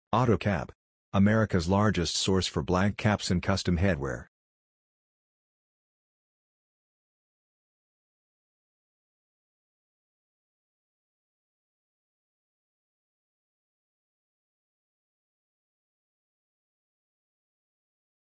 OTTO Cap. America's largest source for blank caps and custom headwear.